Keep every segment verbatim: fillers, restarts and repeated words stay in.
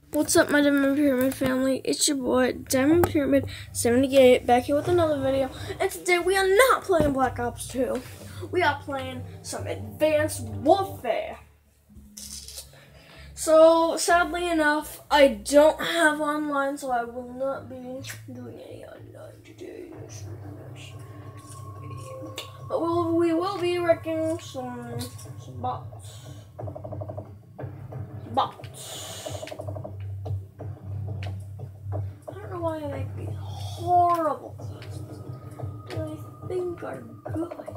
What's up, my Diamond Pyramid family? It's your boy, Diamond Pyramid seventy-eight, back here with another video. And today we are not playing Black Ops two. We are playing some Advanced Warfare. So, sadly enough, I don't have online, so I will not be doing any online today. But we'll, we will be wrecking some, some bots. Bots. I don't know why I make these horrible classes that I think are good.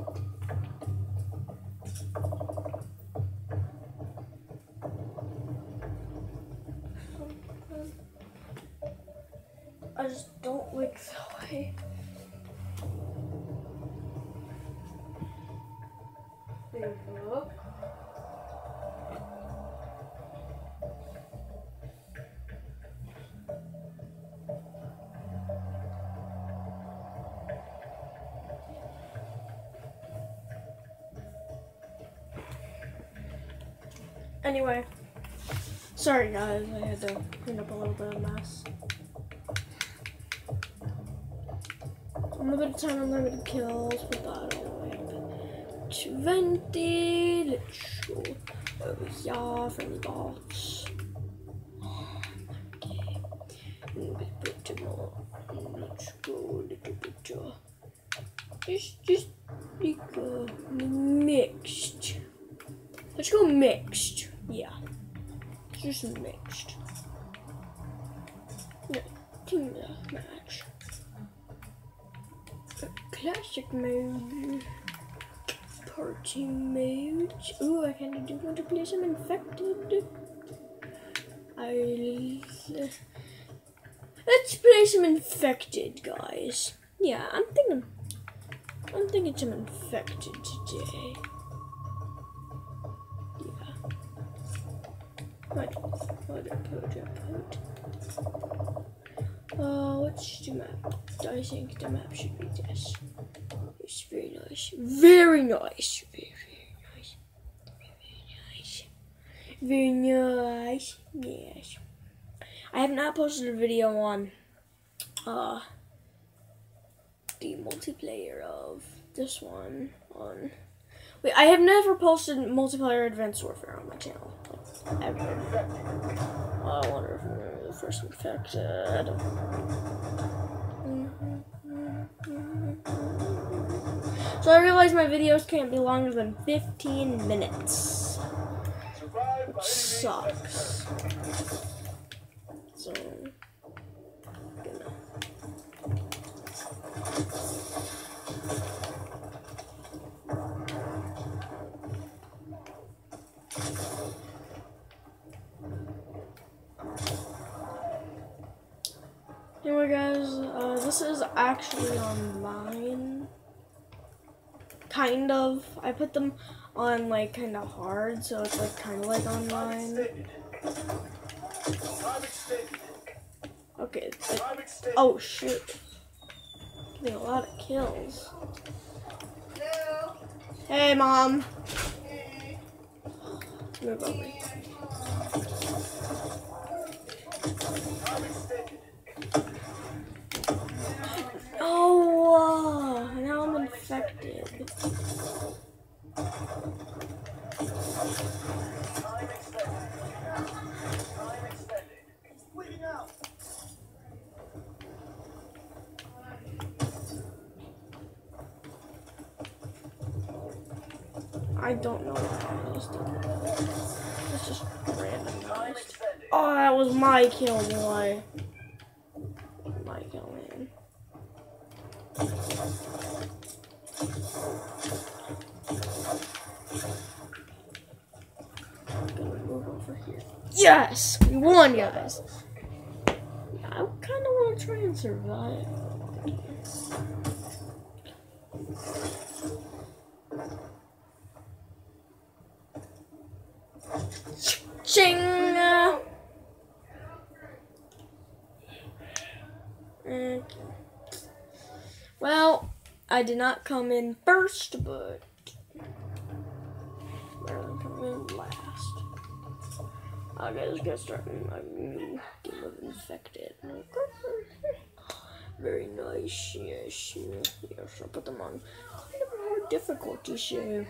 I just don't like the way they look. Anyway, sorry guys, I had to clean up a little bit of mess. Limited time and limited kills, put that all the way up to twenty. Let's go over here for the bots. Okay, let's put them all. Let's go a little bit. Just, just like uh, mixed. Let's go mixed. Yeah, just mixed. No, team match. Classic mode. Party mode. Ooh, I kind of do want to play some infected. I let's play some infected, guys. Yeah, I'm thinking. I'm thinking some infected today. What? What? What? Uh, what's the map? I think the map should be this. It's very nice. Very nice. Very, very nice. Very nice. Very nice. Yes. I have not posted a video on uh the multiplayer of this one on. Wait, I have never posted multiplayer Advanced Warfare on my channel. Ever. Oh, I wonder if we're the first infected. So I realize my videos can't be longer than fifteen minutes. Which sucks. So, gonna. Anyway guys, uh, this is actually online, kind of. I put them on like kind of hard, so it's like kind of like online. Okay, it's like, oh shoot, getting a lot of kills. Hey mom. Move over. Oh, uh, now I'm infected. I don't know what this is. It's just randomized. Oh, that was my kill, boy. My kill, man. I'm gonna move over here. Yes! We won, guys! Yeah, I kinda wanna try and survive. Ching! Okay. Well, I did not come in first, but rather than come in last. Okay, let's get started. My new game of infected. Very nice. Yes, yes. Yes, I'll put them on kind of more difficulty, so.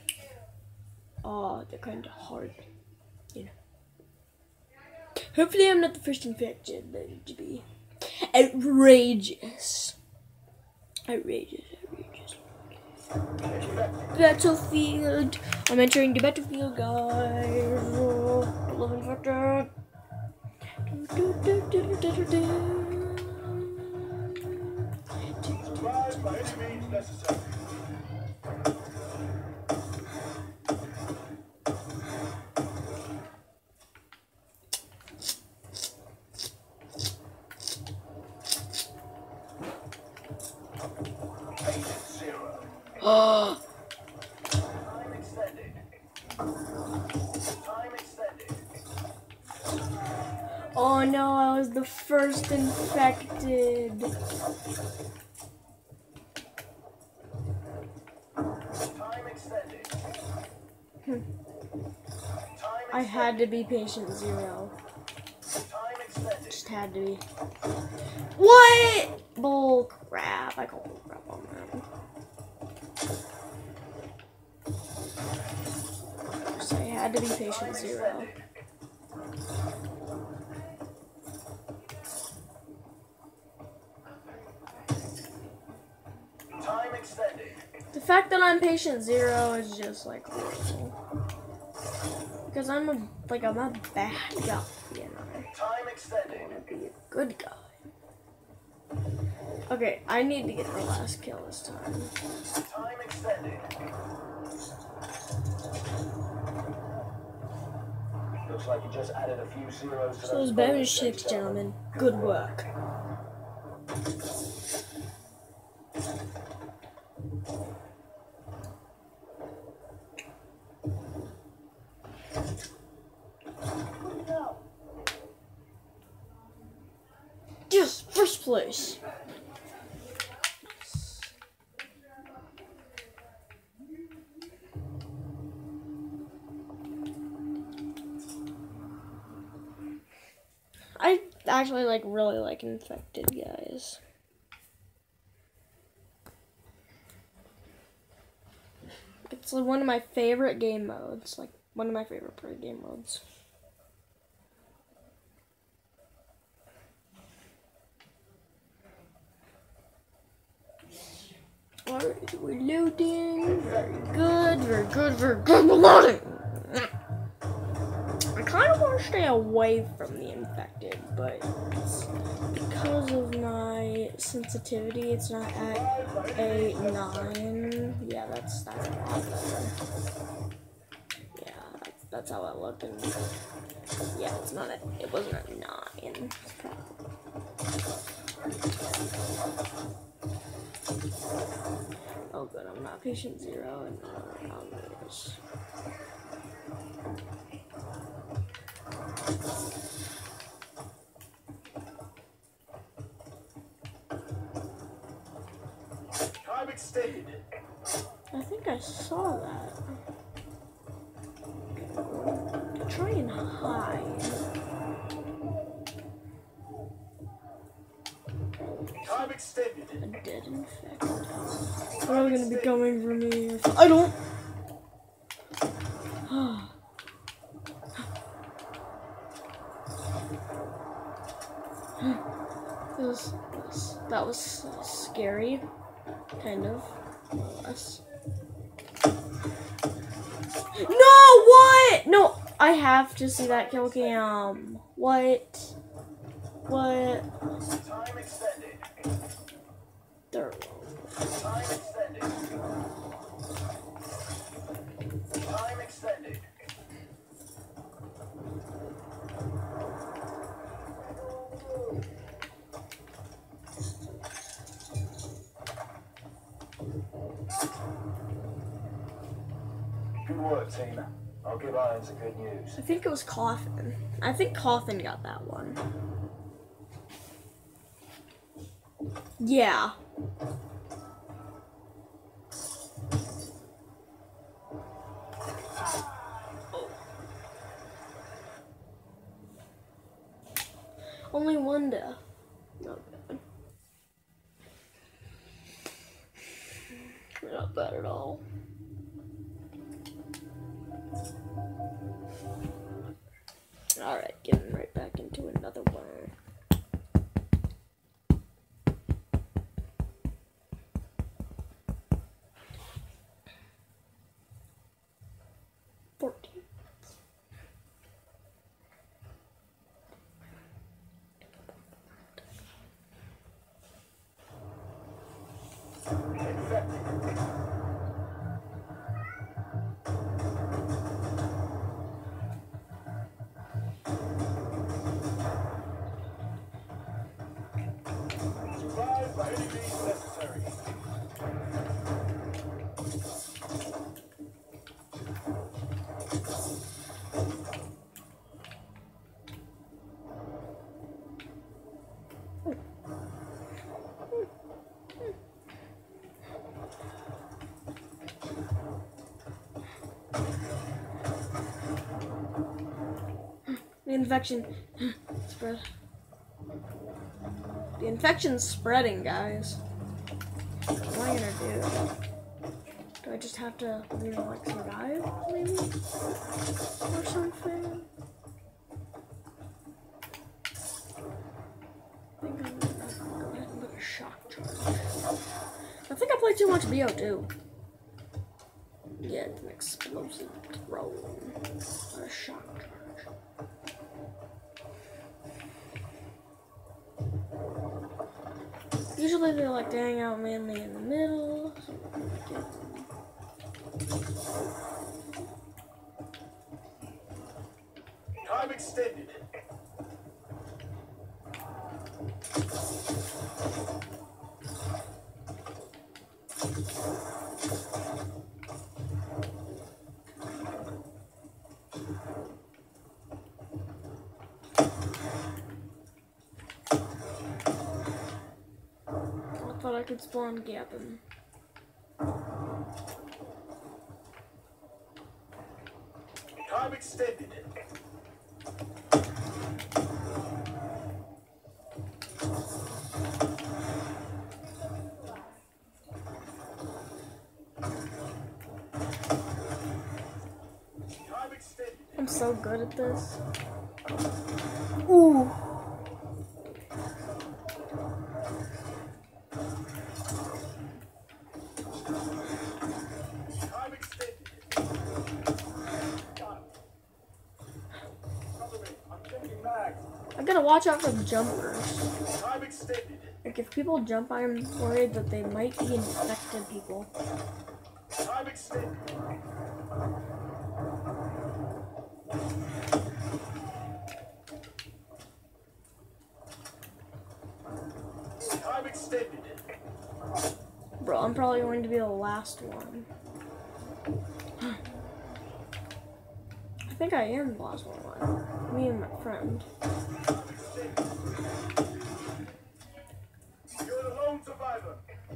Oh, they're kind of hard. You know. Hopefully, I'm not the first infected. That would be outrageous. Outrageous, outrageous. Battlefield. I'm entering the battlefield, guys. Oh, love infected. Survive by any means necessary. Zero. Oh. Time extended. Time extended. Oh no, I was the first infected. Time extended. Hmm. Time I had to be patient zero. Time extended. Just had to be. What? Bull crap. I call bull crap on that. So I had to be patient zero. Time extended. The fact that I'm patient zero is just like horrible. Because I'm a like I'm a bad guy, you know. Time extended. I wanna be a good guy. Okay, I need to get the last kill this time. Time extended. Looks like you just added a few zeros to So those bonus checks, gentlemen. Good work. Yes, first place. I actually like really like infected, guys. It's like one of my favorite game modes, like one of my favorite party game modes. Alright, we're loading. Very good, very good, very good. We're loading. I kind of want to stay away from the infected, but because of my sensitivity, it's not at a nine. Yeah, that's that's a lot better. Yeah, that's, that's how it looked. And yeah, it's not a, it wasn't a nine. Oh, good, I'm not patient zero, and now I'm this. Time extended. I think I saw that. Try and hide. Time extended. A dead infected. They're gonna be coming for me if I don't. That was, that was scary, kind of, more or less. No, what? No, I have to see that kill cam. What? What? Time extended. There. Time extended. Time extended. Good work, team. I'll give Irons a good news. I think it was Coffin. I think Coffin got that one. Yeah. Only one death. Not bad. Not bad at all. Alright, getting right back into another one. Fourteen. Survive by any means necessary. The infection spread. The infection's spreading, guys. What am I gonna do? Do I just have to, you know, like survive, maybe? Or something? I think I'm gonna go ahead and put a shock charge. I think I played too much B O two. Yeah, it's an explosive throw. Or a shock charge. Usually they like to hang out mainly in the middle. So Time extended. I thought I could spawn gap him. Time extended. Time extended. I'm so good at this. Ooh. Time extended. Got him. Cover me. I'm checking mags. I gotta watch out for jumpers. Time extended. Like if people jump, I'm worried that they might be infected people. Time extended. Time extended. Bro, I'm probably going to be the last one. I think I am the last one. Me and my friend. Time extended. You're the lone survivor.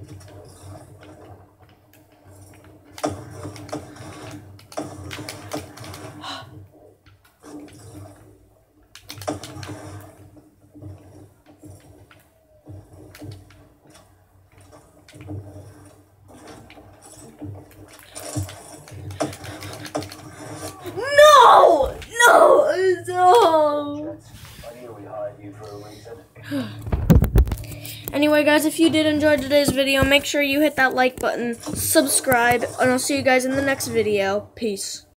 No! No! No! I knew we hired you for a reason. Anyway, guys, if you did enjoy today's video, make sure you hit that like button, subscribe, and I'll see you guys in the next video. Peace.